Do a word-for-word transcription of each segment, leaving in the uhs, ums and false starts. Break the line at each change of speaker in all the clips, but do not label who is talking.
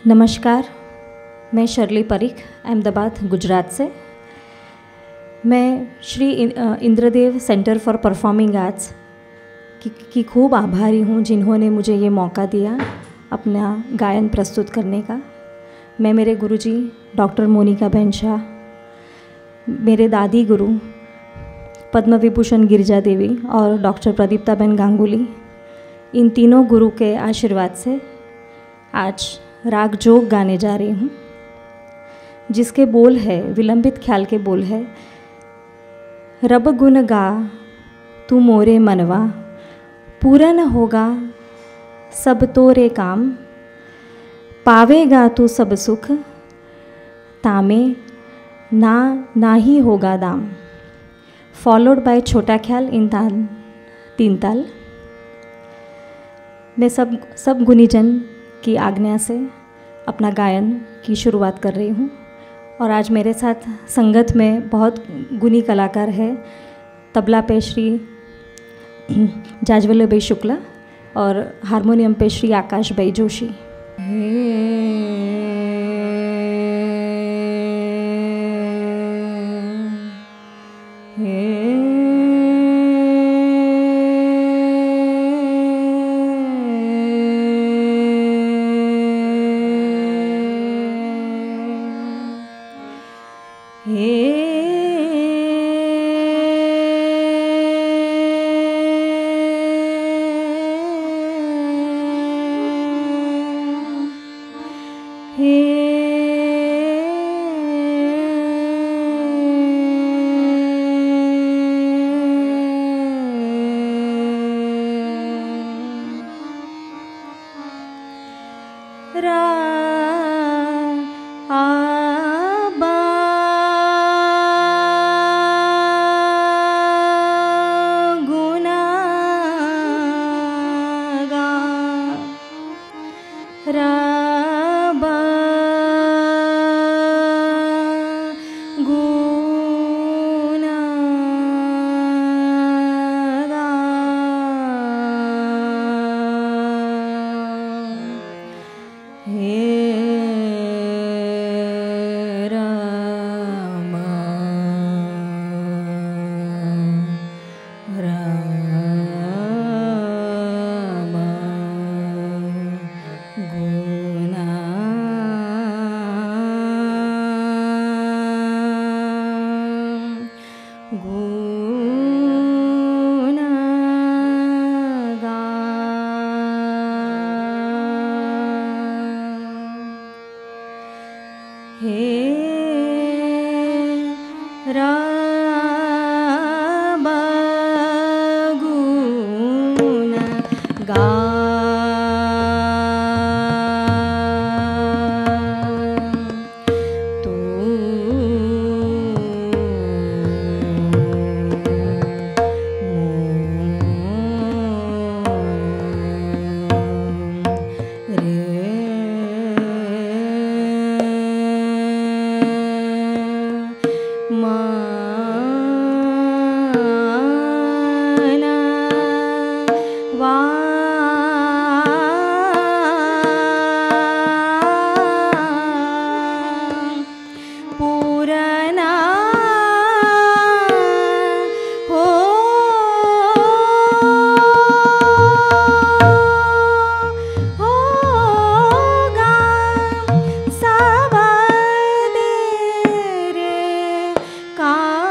नमस्कार, मैं शर्ली परीख अहमदाबाद गुजरात से। मैं Shri Indradev centre for performing arts की, की खूब आभारी हूँ जिन्होंने मुझे ये मौका दिया अपना गायन प्रस्तुत करने का। मैं मेरे गुरुजी डॉक्टर मोनिका बहन शाह, मेरे दादी गुरु पद्म विभूषण गिरिजा देवी और डॉक्टर प्रदीप्ता बहन गांगुली, इन तीनों गुरु के आशीर्वाद से आज राग जोग गाने जा रही हूँ, जिसके बोल है, विलंबित ख्याल के बोल है, रब गुन गा तू मोरे मनवा, पूरन होगा सब तोरे काम, पावेगा तू सब सुख, तामे ना ना ही होगा दाम। फॉलोड बाय छोटा ख्याल इन ताल तीन ताल। मैं सब सब गुनीजन की आज्ञा से अपना गायन की शुरुआत कर रही हूँ और आज मेरे साथ संगत में बहुत गुनी कलाकार है। तबला पे श्री जाजवल्लभ भाई शुक्ला और हारमोनियम पे श्री आकाश भाई जोशी।
का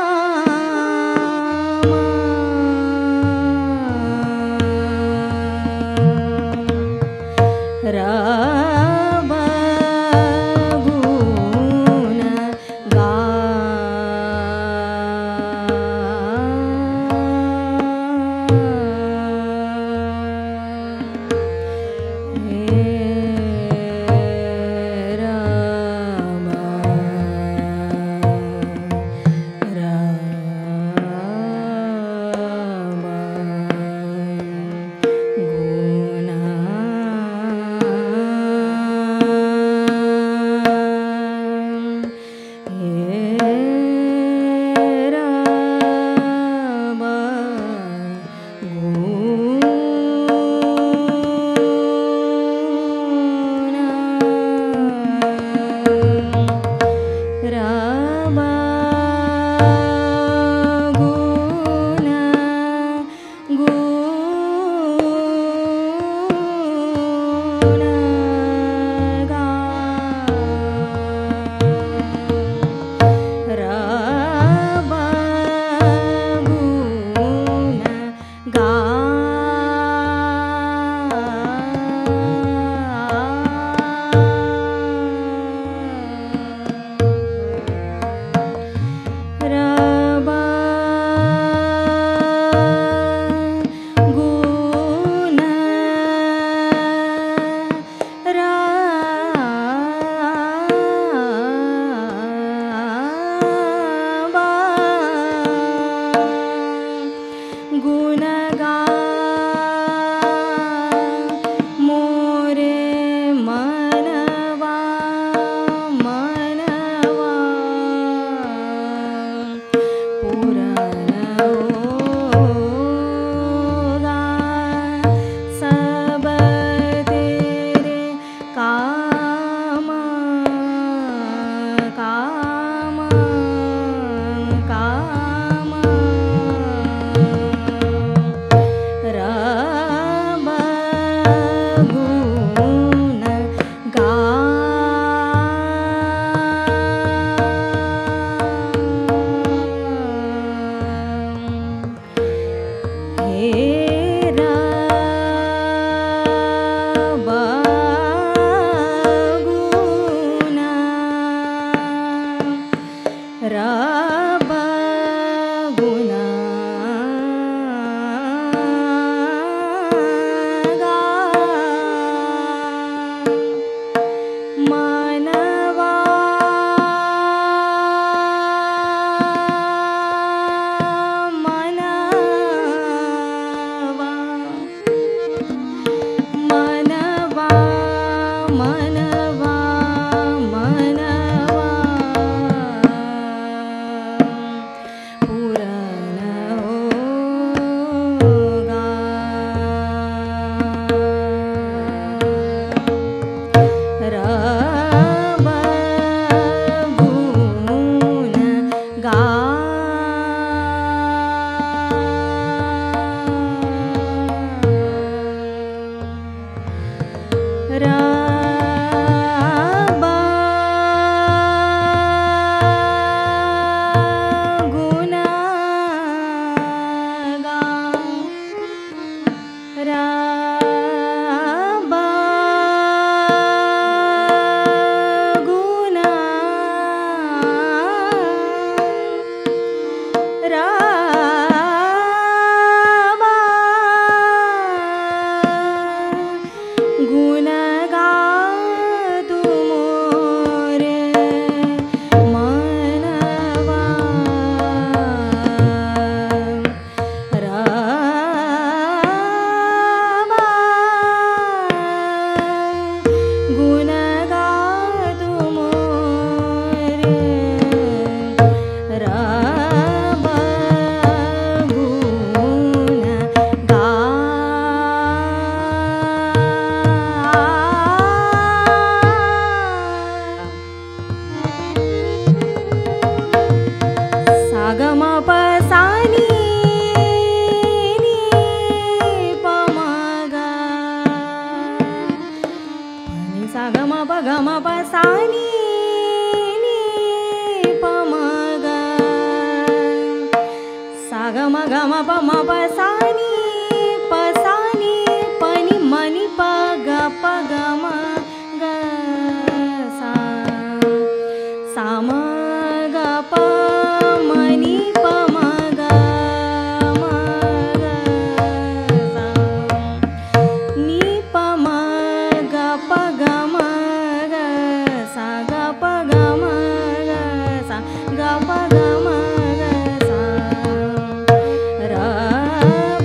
गा प ग म ग सा र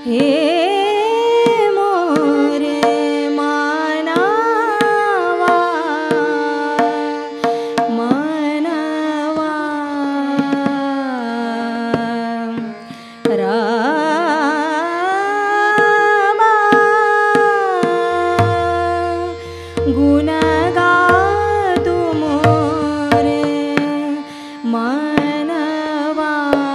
हे मोरे मानवा मनवा रामा गुण गातु मोरे मनवा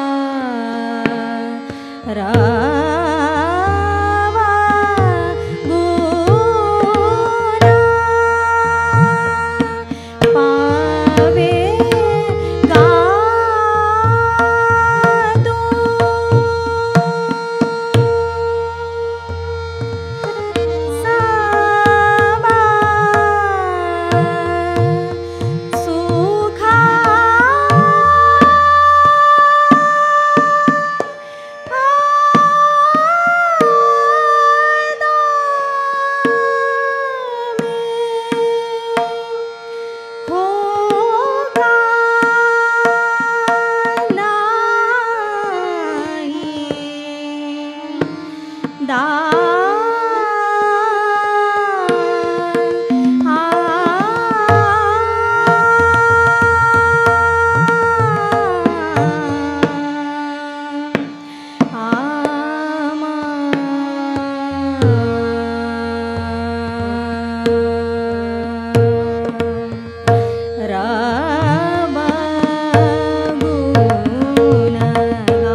रामा गुण पावे गातु सबा सुखा होगा नहीं दान आ आमा रामा गुण गा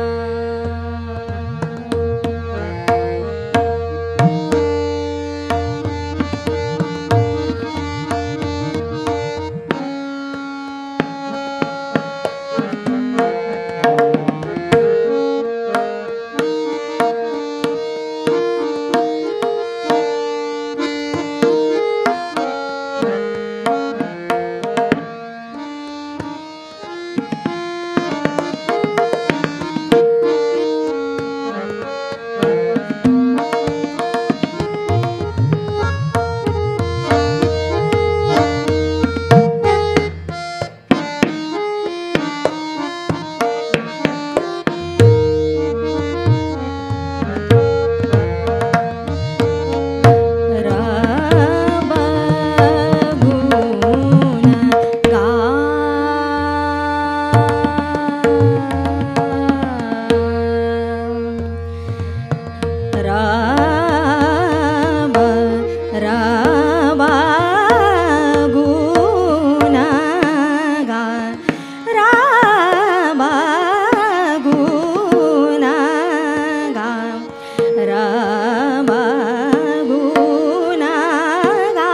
रामा गुण गा रामा रामा गुण गा रामा गुण गा रामा गुण गा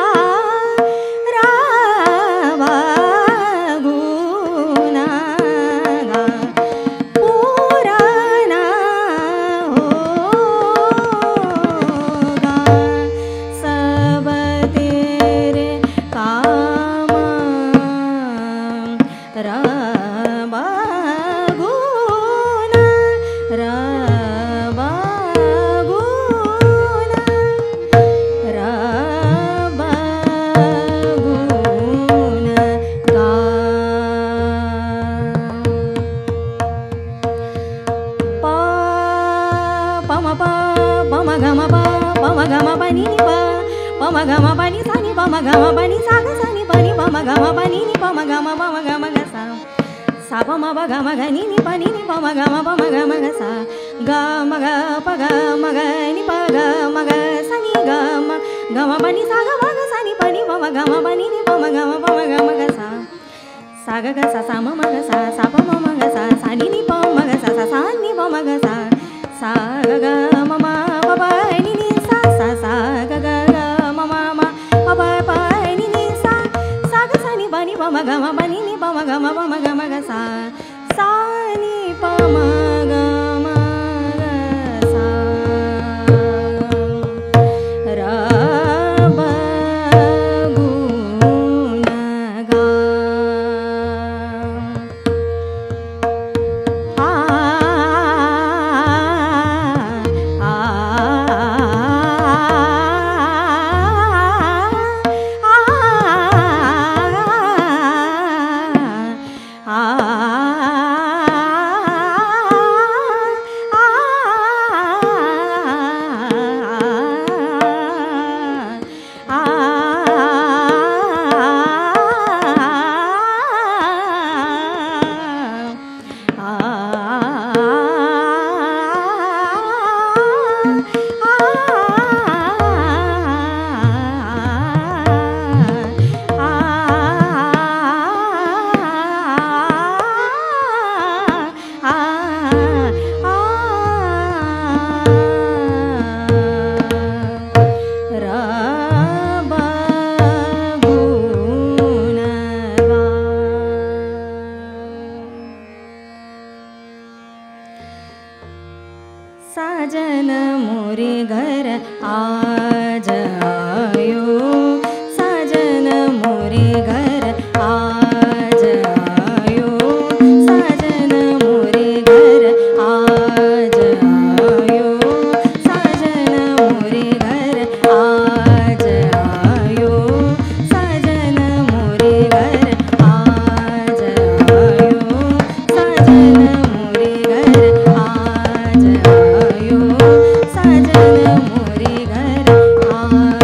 रामा गुण गा पुराण होगा सब तेरे काम रामा गुण रामा गुण रामा गुण गा पा पम प पम गम प पम गम पनी नि प पम गम पनी सा नि पम गम पनी सा ग सा नि पनी पम गम पनी नि पम गम पम गम ग सा सा पम प गम ग नि नि पनी नि पम गम पम गम ग सा ग म ग प ग म ग नि प ग म ग सा नि ग म गम पनी सा ग म ग सा नि पनी पम गम पनी नि पम गम पम गम ग सा सा ग ग सा सा म म ग सा सा प म म ग सा सा नि नि प म ग सा सा सा नि प म ग सा सा ग ग म म प प नि नि सा सा सा ग ग ग म म म प प प नि नि सा सा ग सा नि प नि प म ग म प नि नि प म ग म प म ग म ग सा सा नि प म ग म ग सा रामा गुण गा आ आ आ साजन मोरे घर आज आयो, साजन मोरे घर आज आयो, साजन मोरे घर आज आयो, साजन मोरे घर आज आयो, साजन मोरे घर आज आयो, साजन मोरे घर आज आयो, साजन मोरे घर आज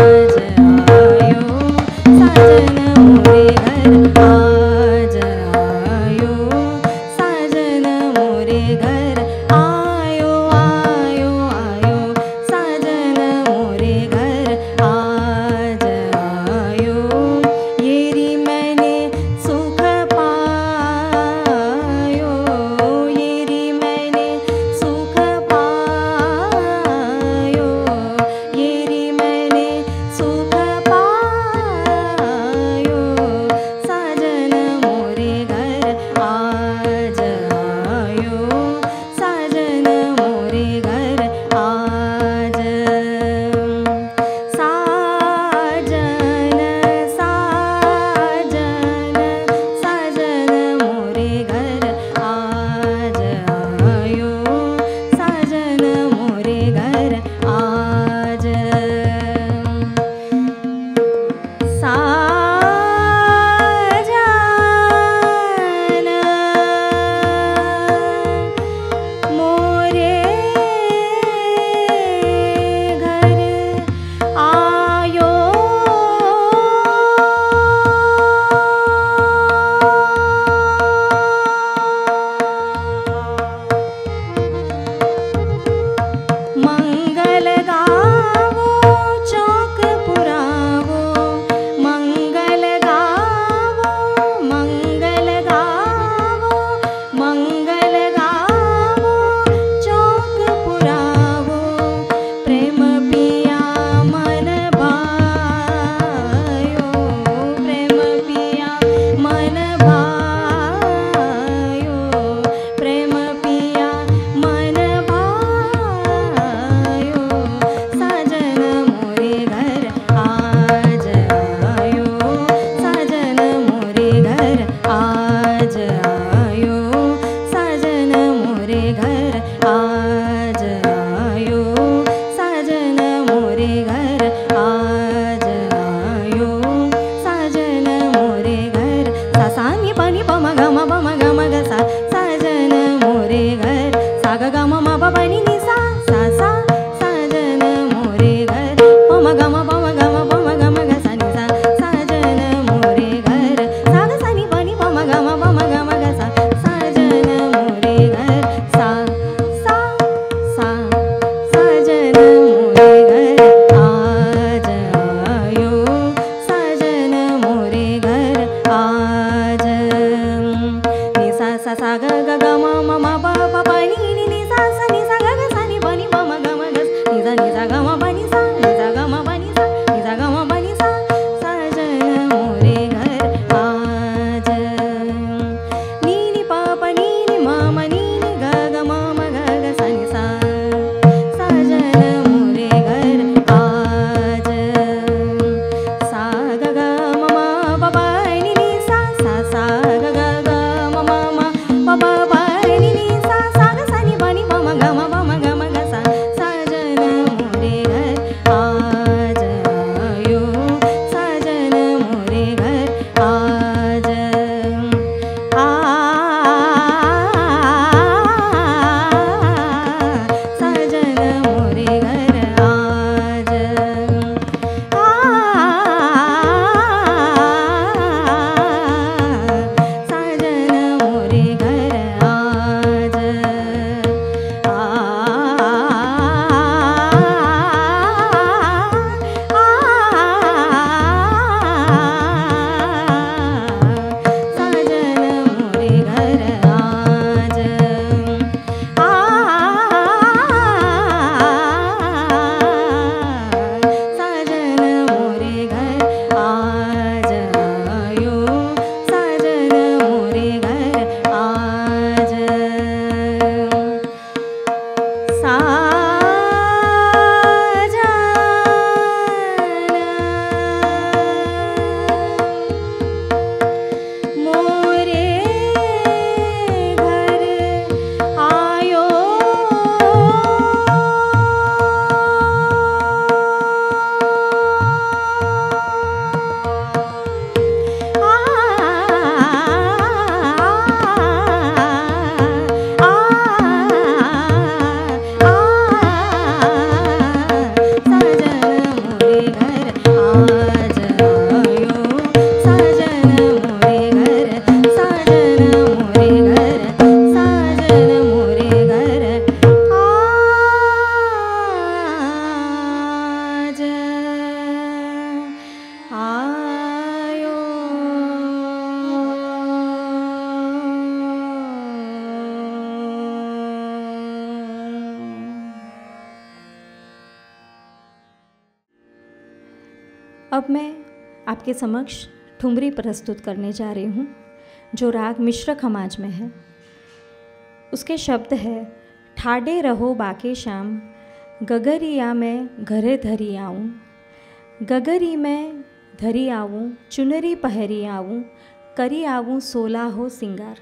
अब मैं आपके समक्ष ठुमरी प्रस्तुत करने जा रही हूँ, जो राग मिश्र खमाज में है। उसके शब्द है, ठाडे रहो बाके श्याम, गगरिया में घरे धरी आऊँ, गगरी में धरी आऊँ, चुनरी पहरी आऊँ, करी आऊँ सोला हो सिंगार।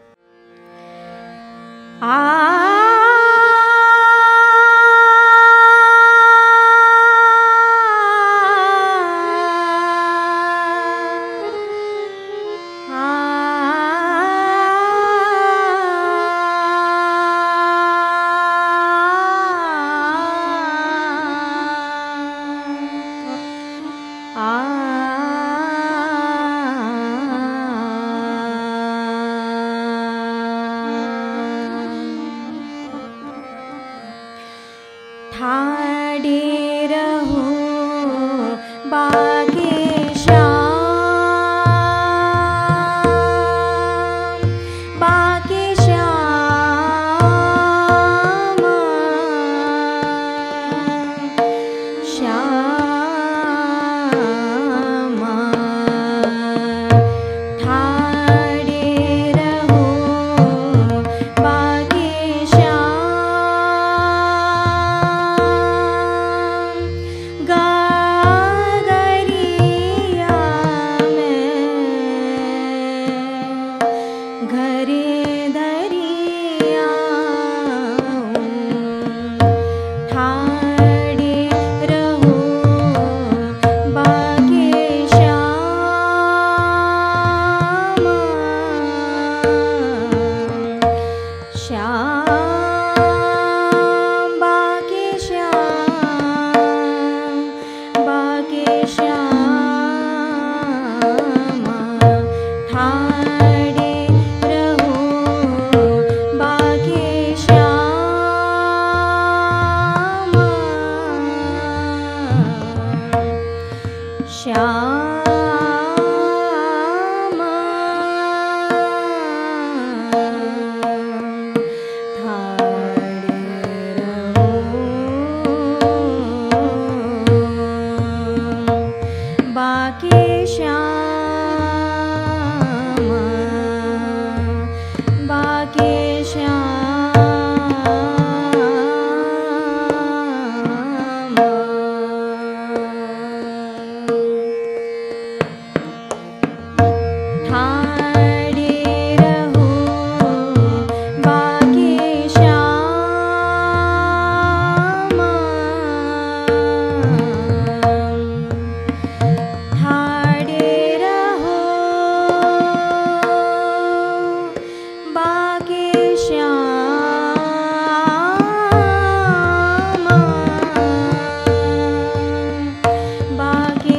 आ ठाडे रहो बाके श्याम, बाके श्याम, श्याम, ठाडे रहो बाके श्याम, घरे धरिया ठाडे रहो बाके श्याम, श्याम, बाके श्याम, बाके श्याम, ठाडे श्याम, ठाडे रहो बाके श्याम, बाके श्याम, ठाडे रहो बाके श्याम, ठाडे रहो बाके श्याम, बाके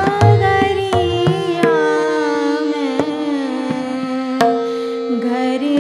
घरे